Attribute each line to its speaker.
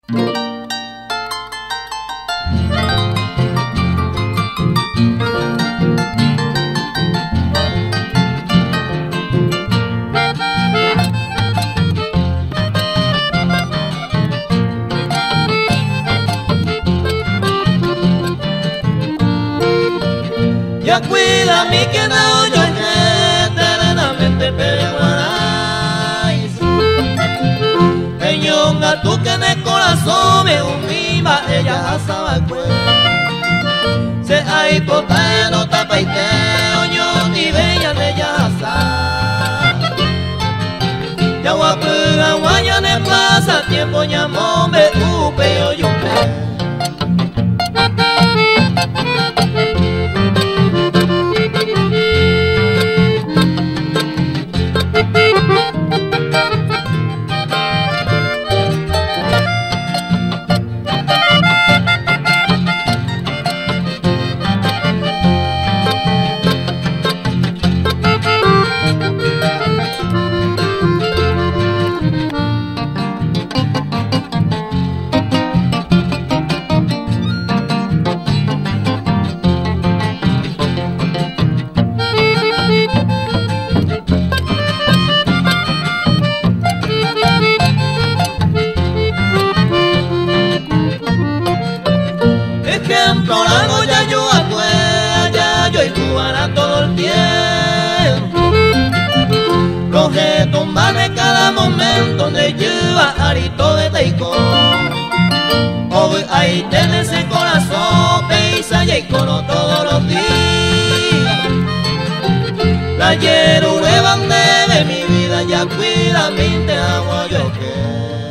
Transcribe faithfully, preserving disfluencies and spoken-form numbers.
Speaker 1: Ya cuida mi que no yo eternamente peguarais. Peñonga tú que en el corazón me unima, ella sabe pues. Se hay potaya no tapa y te oño ni bella de ella sa. Ya guapura guaya ne pasa tiempo ñamo me upe o yo me. Implorando ya yo afuera, ya yo y cubana todo el tiempo. Coge tumbar de cada momento donde lleva arito de taicón. Hoy ahí tiene ese corazón, peisa y cono todos los días. La yerure van de mi vida, ya cuida mi te amo yo que.